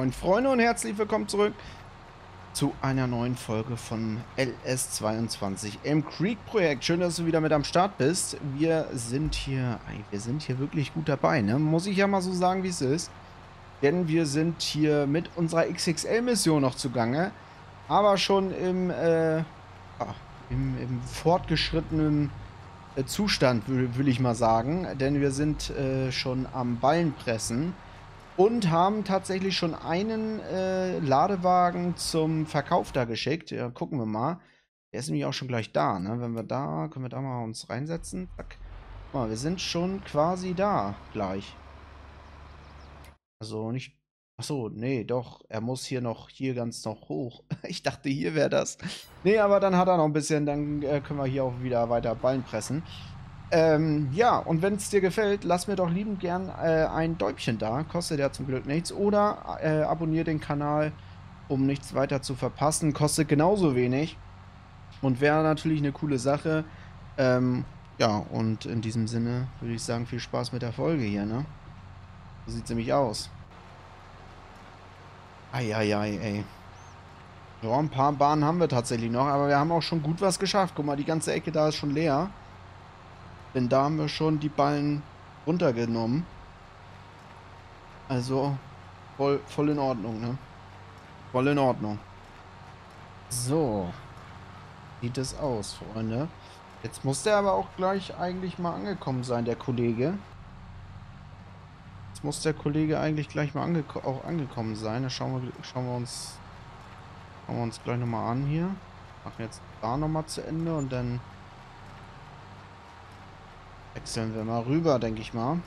moin Freunde und herzlich willkommen zurück zu einer neuen Folge von LS22 im Creek Projekt. Schön, dass du wieder mit am Start bist. Wir sind hier wirklich gut dabei, ne? Muss ich ja mal so sagen, wie es ist. Denn wir sind hier mit unserer XXL-Mission noch zugange, aber schon im fortgeschrittenen Zustand, will ich mal sagen. Denn wir sind schon am Ballenpressen. Und haben tatsächlich schon einen Ladewagen zum Verkauf da geschickt. Ja, gucken wir mal. Der ist nämlich auch schon gleich da, ne? Können wir da mal uns reinsetzen. Zack. Guck mal, wir sind schon quasi da gleich. Also nicht. Achso, nee, doch. Er muss hier ganz noch hoch. Ich dachte, hier wäre das. Nee, aber dann hat er noch ein bisschen. Dann können wir hier auch wieder weiter Ballen pressen. Ja, und wenn es dir gefällt, lass mir doch liebend gern ein Däumchen da. Kostet ja zum Glück nichts. Oder abonniere den Kanal, um nichts weiter zu verpassen. Kostet genauso wenig. Und wäre natürlich eine coole Sache. Ja, und in diesem Sinne würde ich sagen, viel Spaß mit der Folge hier, ne? So sieht's nämlich aus. Eieiei, ey. Ja, ein paar Bahnen haben wir tatsächlich noch, aber wir haben auch schon gut was geschafft. Guck mal, die ganze Ecke da ist schon leer. Denn da haben wir schon die Ballen runtergenommen. Also voll in Ordnung, ne? Voll in Ordnung. So. Sieht es aus, Freunde. Jetzt muss der aber auch gleich eigentlich mal angekommen sein, der Kollege. Jetzt muss der Kollege eigentlich gleich mal angekommen sein. Da schauen wir uns gleich nochmal an hier. Machen jetzt da nochmal zu Ende und dann wechseln wir mal rüber, denke ich mal.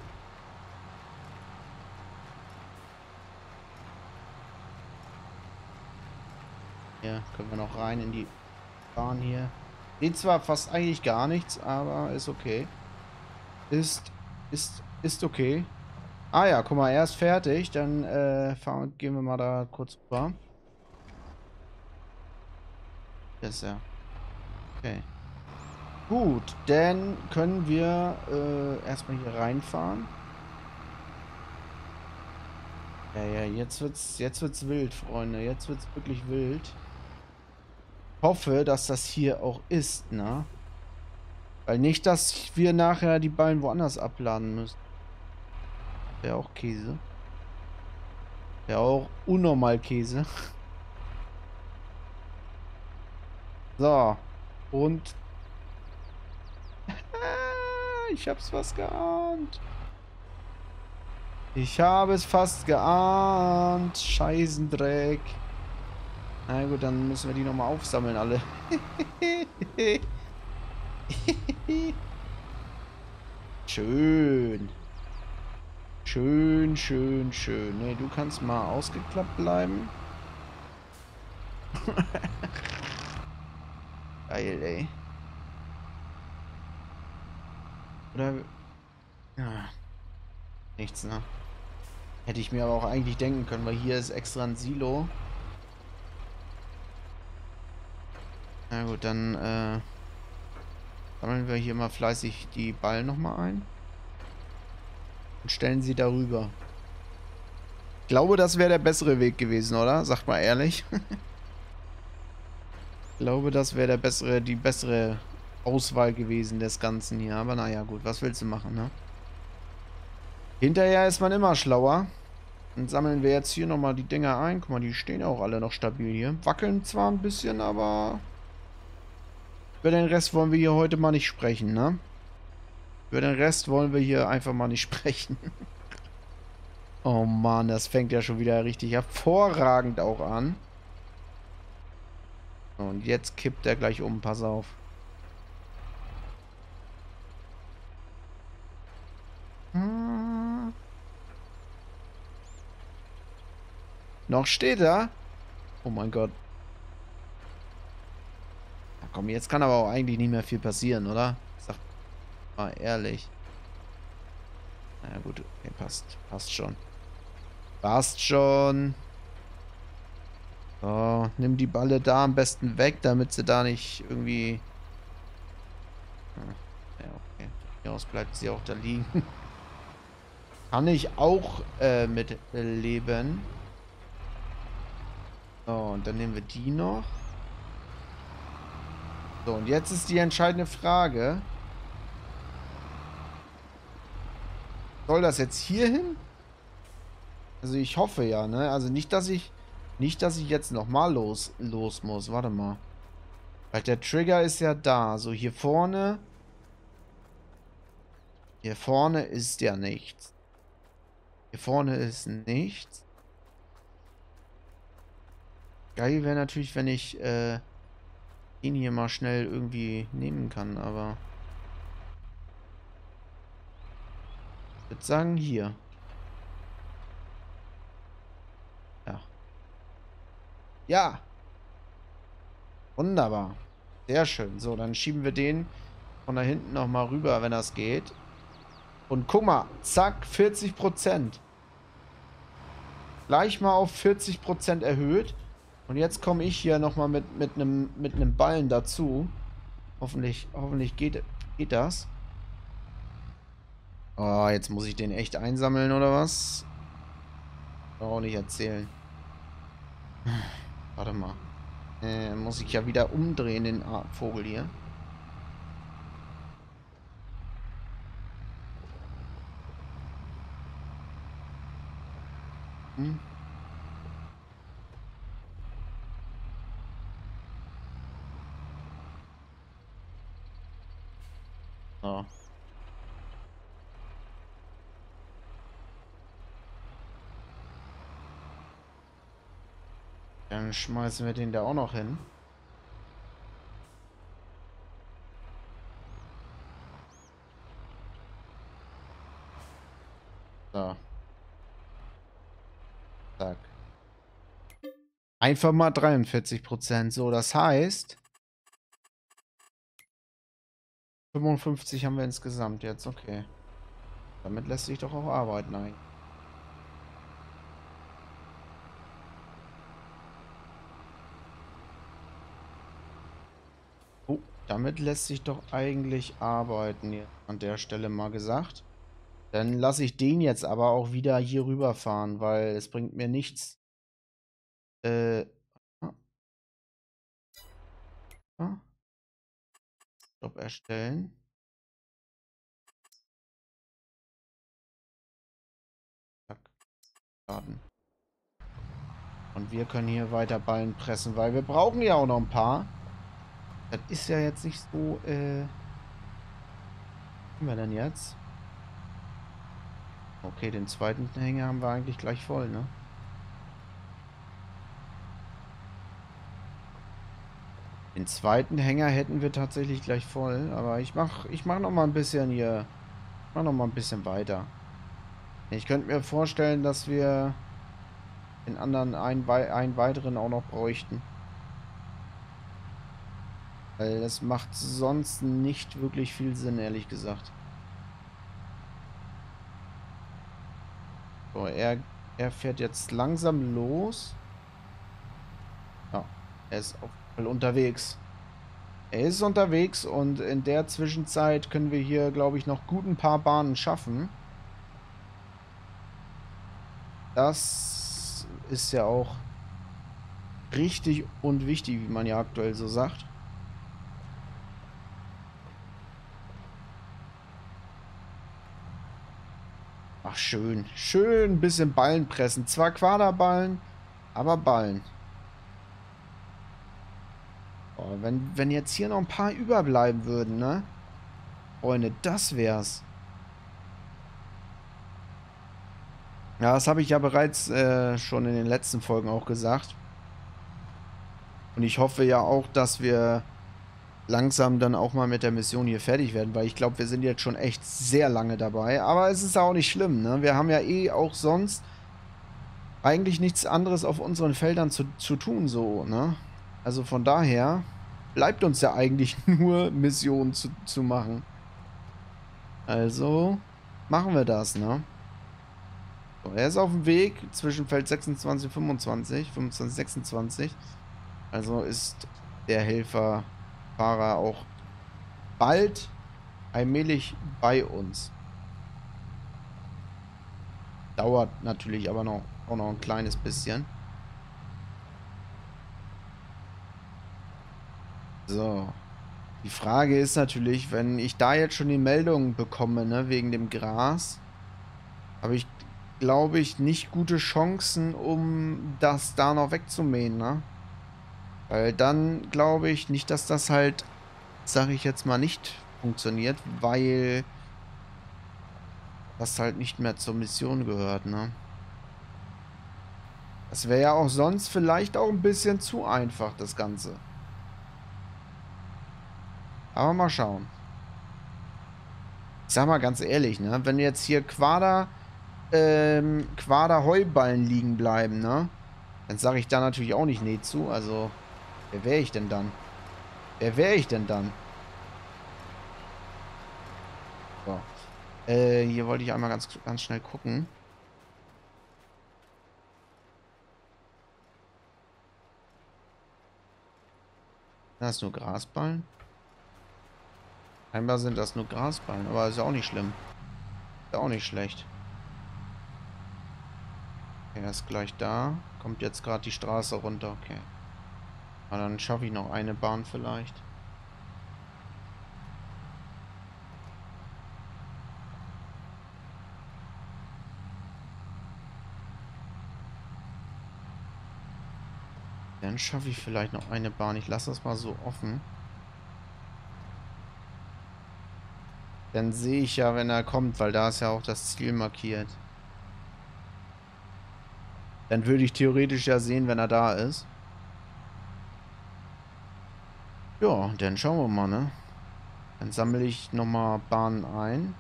Hier können wir noch rein in die Bahn hier. Sieht zwar fast eigentlich gar nichts, aber ist okay. Ist okay. Ah ja, guck mal, er ist fertig. Dann gehen wir mal da kurz rüber. Das ist er. Okay. Gut, dann können wir erstmal hier reinfahren. Ja, jetzt wird's wild, Freunde. Jetzt wird's wirklich wild. Ich hoffe, dass das hier auch ist, ne? Weil nicht, dass wir nachher die Ballen woanders abladen müssen. Wäre auch Käse. Wäre auch unnormal Käse. So. Und. Ich hab's fast geahnt. Ich habe es fast geahnt. Scheißendreck. Na gut, dann müssen wir die nochmal aufsammeln, alle. Schön. Schön. Ne, du kannst mal ausgeklappt bleiben. Geil, ey. Oder... Ja, nichts, ne? Hätte ich mir aber auch eigentlich denken können, weil hier ist extra ein Silo. Na gut, dann sammeln wir hier mal fleißig die Ballen nochmal ein. Und stellen sie darüber. Ich glaube, das wäre der bessere Weg gewesen, oder? Sagt mal ehrlich. Ich glaube, das wäre die bessere Auswahl gewesen des Ganzen hier. Aber naja, gut, was willst du machen, ne? Hinterher ist man immer schlauer. Dann sammeln wir jetzt hier nochmal die Dinger ein. Guck mal, die stehen auch alle noch stabil hier. Wackeln zwar ein bisschen, aber über den Rest wollen wir hier heute mal nicht sprechen, ne? Über den Rest wollen wir hier einfach mal nicht sprechen. Oh Mann, das fängt ja schon wieder richtig hervorragend auch an. Und jetzt kippt er gleich um, pass auf. Noch steht er. Oh mein Gott. Na komm, jetzt kann aber auch eigentlich nicht mehr viel passieren, oder? Sag mal ehrlich. Na ja, gut, okay, passt schon. Passt schon. So, nimm die Balle da am besten weg, damit sie da nicht irgendwie... Ja, okay. Hier aus bleibt sie auch da liegen. Kann ich auch mit leben. So, und dann nehmen wir die noch. So, und jetzt ist die entscheidende Frage. Soll das jetzt hier hin? Also ich hoffe ja, ne? Also nicht, dass ich jetzt nochmal los muss. Warte mal. Weil der Trigger ist ja da. So, hier vorne. Hier vorne ist ja nichts. Hier vorne ist nichts. Geil wäre natürlich, wenn ich ihn hier mal schnell irgendwie nehmen kann, aber ich würde sagen hier. Ja. Ja, wunderbar. Sehr schön. So, dann schieben wir den von da hinten nochmal rüber, wenn das geht. Und guck mal, zack, 40%. Gleich mal auf 40% erhöht. Und jetzt komme ich hier nochmal mit einem Ballen dazu. Hoffentlich geht das. Oh, jetzt muss ich den echt einsammeln, oder was? Auch nicht erzählen. Warte mal. Muss ich ja wieder umdrehen, den Vogel hier. Hm. So. Dann schmeißen wir den da auch noch hin. So. Zack. Einfach mal 43%. So, das heißt, 55 haben wir insgesamt jetzt. Okay. Damit lässt sich doch auch arbeiten eigentlich. Oh, damit lässt sich doch eigentlich arbeiten, hier an der Stelle mal gesagt. Dann lasse ich den jetzt aber auch wieder hier rüberfahren, weil es bringt mir nichts. Ah, ah. Stopp erstellen. Zack, starten. Und wir können hier weiter Ballen pressen, weil wir brauchen ja auch noch ein paar. Das ist ja jetzt nicht so, was haben wir denn jetzt? Okay, den zweiten Hänger haben wir eigentlich gleich voll, ne? Den zweiten Hänger hätten wir tatsächlich gleich voll, aber ich mach noch mal ein bisschen hier, mach noch mal ein bisschen weiter. Ich könnte mir vorstellen, dass wir den anderen einen weiteren auch noch bräuchten. Weil das macht sonst nicht wirklich viel Sinn, ehrlich gesagt. So, er fährt jetzt langsam los. Ja, er ist auf jeden Fall unterwegs. Er ist unterwegs und in der Zwischenzeit können wir hier, glaube ich, noch gut ein paar Bahnen schaffen. Das ist ja auch richtig und wichtig, wie man ja aktuell so sagt. Ach, schön. Schön ein bisschen Ballen pressen. Zwar Quaderballen, aber Ballen. Oh, wenn jetzt hier noch ein paar überbleiben würden, ne? Freunde, das wär's. Ja, das habe ich ja bereits schon in den letzten Folgen auch gesagt. Und ich hoffe ja auch, dass wir langsam dann auch mal mit der Mission hier fertig werden, weil ich glaube, wir sind jetzt schon echt sehr lange dabei. Aber es ist auch nicht schlimm, ne? Wir haben ja eh auch sonst eigentlich nichts anderes auf unseren Feldern zu tun, so, ne? Also von daher bleibt uns ja eigentlich nur Missionen zu machen. Also machen wir das, ne? So, er ist auf dem Weg zwischen Feld 26 und 25, 25, 26. Also ist der Helferfahrer auch bald allmählich bei uns. Dauert natürlich aber auch noch ein kleines bisschen. So. Die Frage ist natürlich, wenn ich da jetzt schon die Meldung bekomme, ne, wegen dem Gras, habe ich, glaube ich, nicht gute Chancen, um das da noch wegzumähen, ne? Weil dann glaube ich nicht, dass das halt, sage ich jetzt mal, nicht funktioniert, weil das halt nicht mehr zur Mission gehört, ne? Das wäre ja auch sonst vielleicht auch ein bisschen zu einfach, das Ganze. Aber mal schauen. Ich sag mal ganz ehrlich, ne? Wenn jetzt hier Quader Heuballen liegen bleiben, ne? Dann sage ich da natürlich auch nicht nee zu. Also, wer wäre ich denn dann? Wer wäre ich denn dann? So. Hier wollte ich einmal ganz schnell gucken. Das ist nur Grasballen. Scheinbar sind das nur Grasballen, aber ist ja auch nicht schlimm. Ist ja auch nicht schlecht. Okay, er ist gleich da. Kommt jetzt gerade die Straße runter. Okay. Na, dann schaffe ich noch eine Bahn vielleicht. Dann schaffe ich vielleicht noch eine Bahn. Ich lasse das mal so offen. Dann sehe ich ja, wenn er kommt, weil da ist ja auch das Ziel markiert. Dann würde ich theoretisch ja sehen, wenn er da ist. Ja, dann schauen wir mal, ne? Dann sammle ich nochmal Bahnen ein.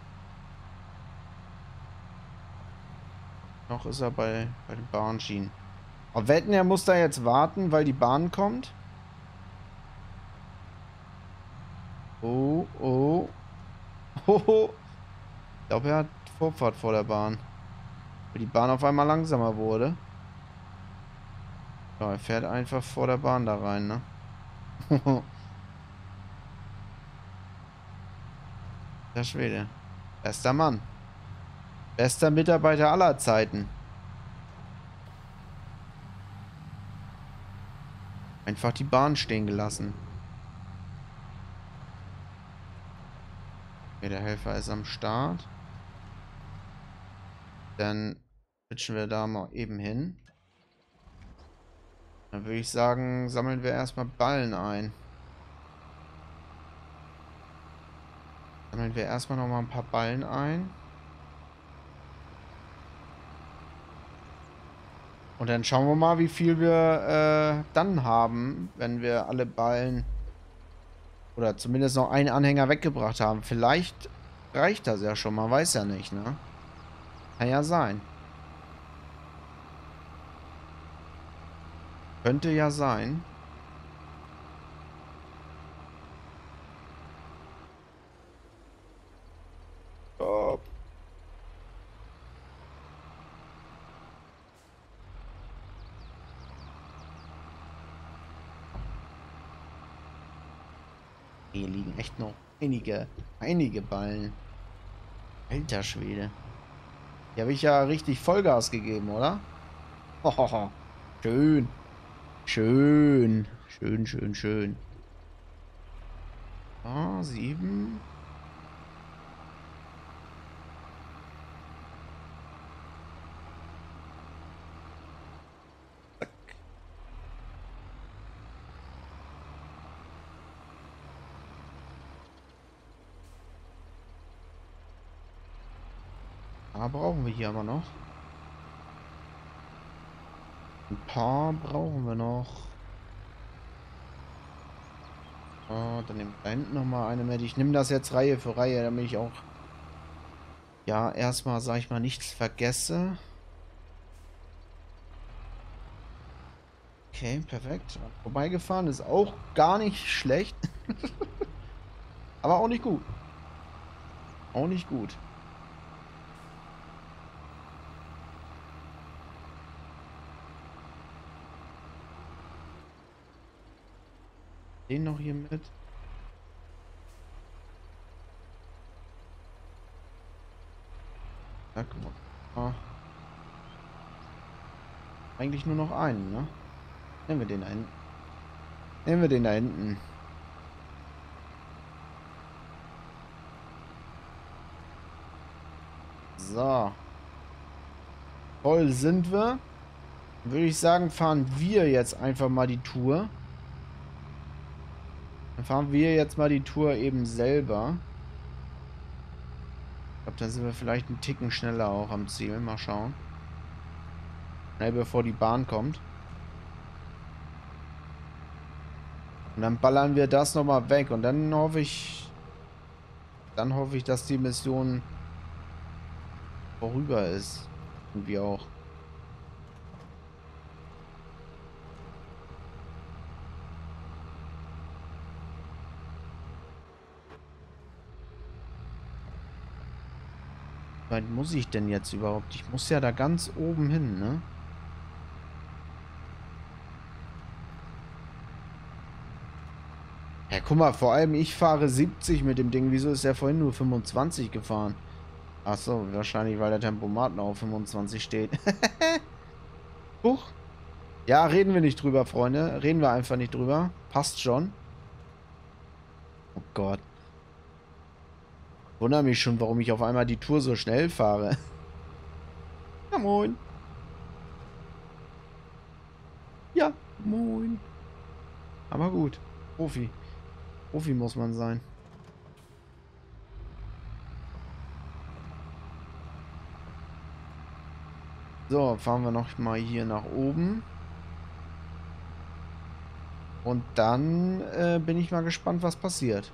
Noch ist er bei den Bahnschienen. Aber wetten, er muss da jetzt warten, weil die Bahn kommt? Oh, oh. Hoho. Ich glaube, er hat Vorfahrt vor der Bahn. Weil die Bahn auf einmal langsamer wurde. Ja, er fährt einfach vor der Bahn da rein, ne? Der Schwede. Bester Mann. Bester Mitarbeiter aller Zeiten. Einfach die Bahn stehen gelassen. Okay, der Helfer ist am Start. Dann switchen wir da mal eben hin. Dann würde ich sagen, sammeln wir erstmal Ballen ein. Sammeln wir erstmal nochmal ein paar Ballen ein. Und dann schauen wir mal, wie viel wir dann haben, wenn wir alle Ballen oder zumindest noch einen Anhänger weggebracht haben. Vielleicht reicht das ja schon, man weiß ja nicht, ne? Kann ja sein. Könnte ja sein. Oh. Hier liegen echt noch einige Ballen. Alter Schwede. Hier habe ich ja richtig Vollgas gegeben, oder? Hohoho. Schön. Schön. Schön, schön, schön. Ah, 7. Brauchen wir hier aber noch. Ein paar brauchen wir noch. Dann nehme ich da hinten nochmal eine mit. Ich nehme das jetzt Reihe für Reihe, damit ich auch, ja, erstmal, sag ich mal, nichts vergesse. Okay, perfekt. Vorbeigefahren ist auch gar nicht schlecht. Aber auch nicht gut. Auch nicht gut. Den noch hier mit. Ja, guck mal. Ah. Eigentlich nur noch einen, ne? Nehmen wir den da hinten. Nehmen wir den da hinten. So. Voll sind wir. Würde ich sagen, fahren wir jetzt einfach mal die Tour. Dann fahren wir jetzt mal die Tour eben selber. Ich glaube, dann sind wir vielleicht einen Ticken schneller auch am Ziel. Mal schauen. Schnell bevor die Bahn kommt. Und dann ballern wir das nochmal weg. Und dann hoffe ich, dass die Mission vorüber ist. Irgendwie auch. Wie weit muss ich denn jetzt überhaupt? Ich muss ja da ganz oben hin, ne? Ja, guck mal, vor allem ich fahre 70 mit dem Ding. Wieso ist der vorhin nur 25 gefahren? Ach so, wahrscheinlich, weil der Tempomat noch auf 25 steht. Huch. Ja, reden wir nicht drüber, Freunde. Reden wir einfach nicht drüber. Passt schon. Oh Gott. Wundere mich schon, warum ich auf einmal die Tour so schnell fahre. Ja, moin. Ja, moin. Aber gut. Profi. Profi muss man sein. So, fahren wir noch mal hier nach oben. Und dann bin ich mal gespannt, was passiert.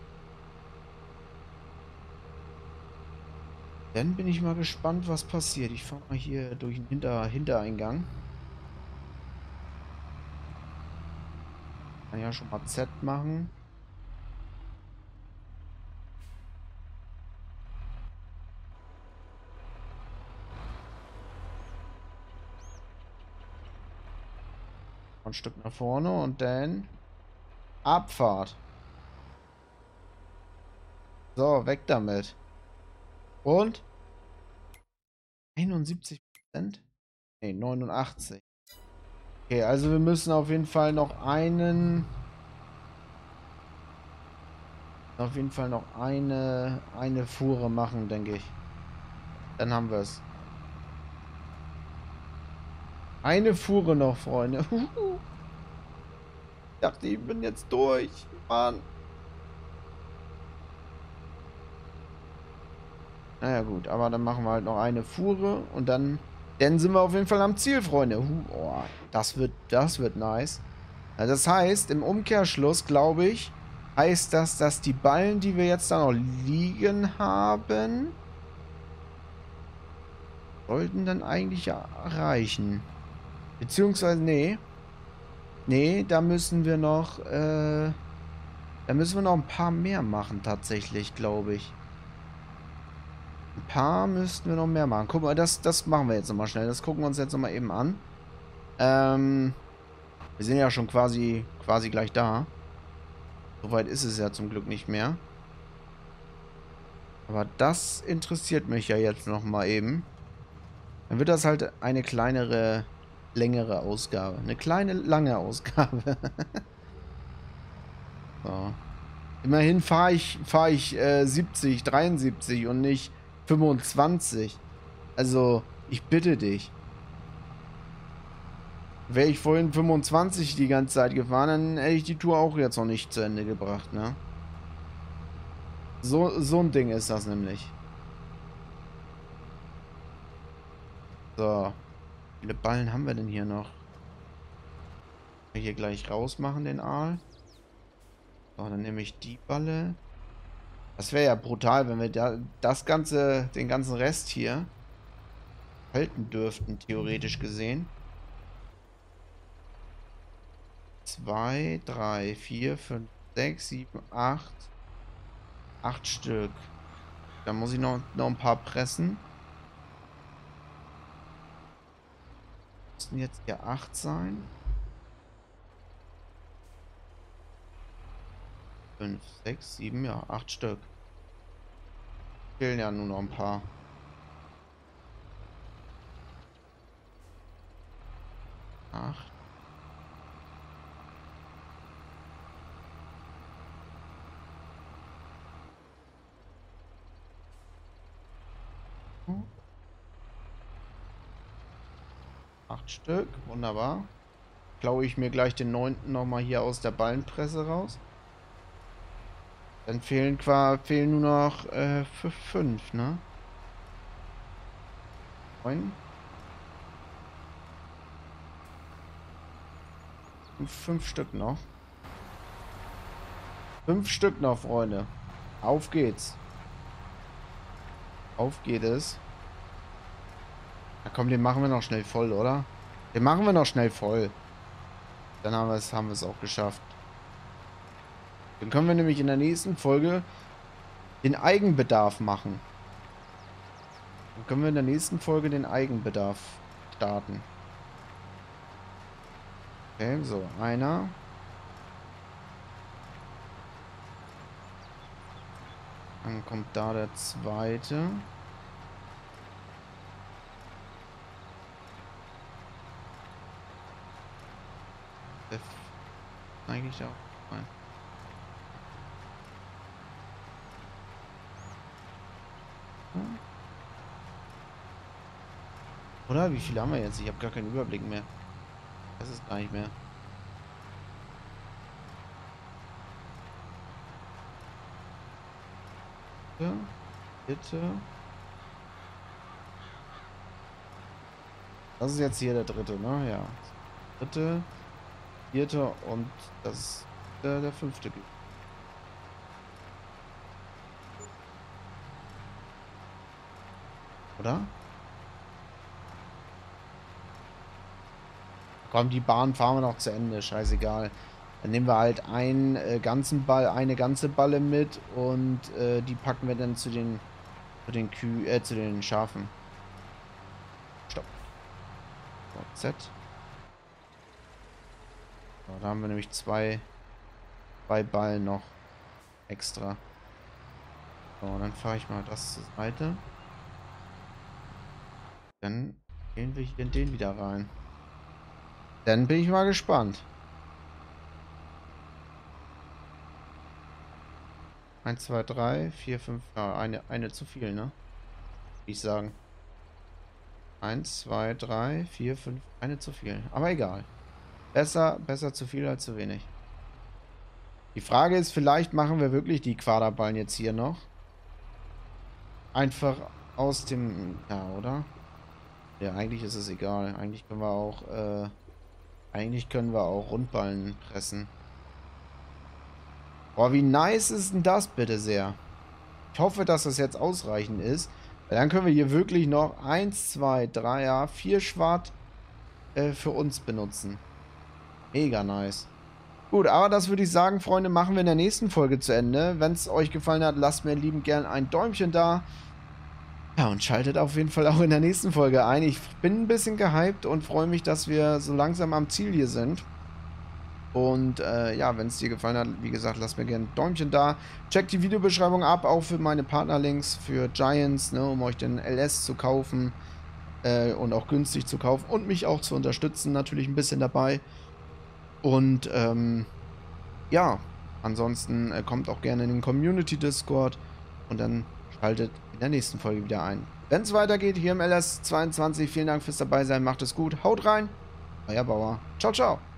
Dann bin ich mal gespannt, was passiert. Ich fahre mal hier durch den Hintereingang. Kann ja schon mal Z machen. Ein Stück nach vorne und dann Abfahrt. So, weg damit. Und 71%? Ne, 89. Okay, also wir müssen auf jeden Fall noch eine Fuhre machen, denke ich. Dann haben wir es. Eine Fuhre noch, Freunde. Ich dachte, ich bin jetzt durch. Mann. Naja gut, aber dann machen wir halt noch eine Fuhre und dann sind wir auf jeden Fall am Ziel, Freunde. Oh, das wird nice. Also das heißt, im Umkehrschluss, glaube ich, heißt das, dass die Ballen, die wir jetzt da noch liegen haben, sollten dann eigentlich ja reichen. Beziehungsweise, nee. Nee, da müssen wir noch ein paar mehr machen, tatsächlich, glaube ich. Ein paar müssten wir noch mehr machen. Guck mal, das machen wir jetzt nochmal schnell. Das gucken wir uns jetzt nochmal eben an. Wir sind ja schon quasi gleich da. Soweit ist es ja zum Glück nicht mehr. Aber das interessiert mich ja jetzt nochmal eben. Dann wird das halt eine kleinere, längere Ausgabe. Eine kleine, lange Ausgabe. So. Immerhin fahre ich 70, 73 und nicht 25. Also, ich bitte dich. Wäre ich vorhin 25 die ganze Zeit gefahren, dann hätte ich die Tour auch jetzt noch nicht zu Ende gebracht, ne? So ein Ding ist das nämlich. So. Wie viele Ballen haben wir denn hier noch? Hier gleich rausmachen, den Aal. So, dann nehme ich die Balle. Das wäre ja brutal, wenn wir den ganzen Rest hier halten dürften, theoretisch gesehen. 2, 3, 4, 5, 6, 7, 8. 8 Stück. Dann muss ich noch ein paar pressen. Müssten jetzt hier 8 sein. 5, 6, 7, ja, 8 Stück. Fehlen ja nur noch ein paar. 8. 8 Stück. Wunderbar. Klaue ich mir gleich den 9. nochmal hier aus der Ballenpresse raus. Dann fehlen nur noch 5, ne? 9. 5 Stück noch. 5 Stück noch, Freunde. Auf geht's. Auf geht es. Na komm, den machen wir noch schnell voll, oder? Den machen wir noch schnell voll. Dann haben wir es auch geschafft. Dann können wir nämlich in der nächsten Folge den Eigenbedarf machen. Dann können wir in der nächsten Folge den Eigenbedarf starten. Okay, so, einer. Dann kommt da der zweite. Der eigentlich auch. Nein. Oder? Wie viele haben wir jetzt? Ich habe gar keinen Überblick mehr. Das ist gar nicht mehr. Bitte. Das ist jetzt hier der dritte, ne? Ja. Dritte, vierte und das ist der fünfte. Oder? Komm, die Bahn fahren wir noch zu Ende. Scheißegal. Dann nehmen wir halt einen ganzen Ball, eine ganze Balle mit und die packen wir dann zu den zu den Schafen. Stopp. So, Z. So, da haben wir nämlich zwei Ballen noch extra. So, dann fahre ich mal das zur Seite. Dann gehen wir hier in den wieder rein. Dann bin ich mal gespannt. 1, 2, 3, 4, 5. Ja, eine zu viel, ne? Wie ich sagen. 1, 2, 3, 4, 5. Eine zu viel. Aber egal. Besser zu viel als zu wenig. Die Frage ist, vielleicht machen wir wirklich die Quaderballen jetzt hier noch. Einfach aus dem... Ja, oder? Ja, eigentlich ist es egal. Eigentlich können wir auch Rundballen pressen. Boah, wie nice ist denn das bitte sehr? Ich hoffe, dass das jetzt ausreichend ist. Weil dann können wir hier wirklich noch 1, 2, 3, ja, 4 Schwart für uns benutzen. Mega nice. Gut, aber das würde ich sagen, Freunde, machen wir in der nächsten Folge zu Ende. Wenn es euch gefallen hat, lasst mir liebend gern ein Däumchen da. Ja, und schaltet auf jeden Fall auch in der nächsten Folge ein. Ich bin ein bisschen gehypt und freue mich, dass wir so langsam am Ziel hier sind. Und ja, wenn es dir gefallen hat, wie gesagt, lasst mir gerne ein Däumchen da. Checkt die Videobeschreibung ab, auch für meine Partnerlinks für Giants, ne, um euch den LS zu kaufen und auch günstig zu kaufen und mich auch zu unterstützen, natürlich ein bisschen dabei. Und ja, ansonsten kommt auch gerne in den Community Discord und dann schaltet in der nächsten Folge wieder ein. Wenn es weitergeht hier im LS22, vielen Dank fürs Dabeisein, macht es gut, haut rein, euer Bauer, ciao, ciao.